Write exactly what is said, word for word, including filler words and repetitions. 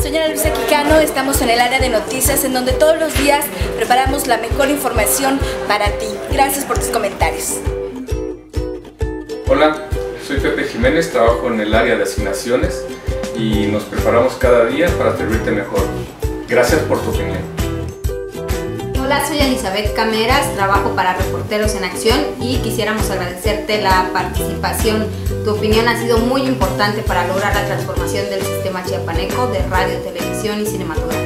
Soy Ana Luisa Quijano, estamos en el área de noticias en donde todos los días preparamos la mejor información para ti. Gracias por tus comentarios. Hola, soy Pepe Jiménez, trabajo en el área de asignaciones y nos preparamos cada día para servirte mejor. Gracias por tu opinión. Hola, soy Elizabeth Cameras, trabajo para Reporteros en Acción y quisiéramos agradecerte la participación. Tu opinión ha sido muy importante para lograr la transformación del sistema chiapaneco de radio, televisión y cinematografía.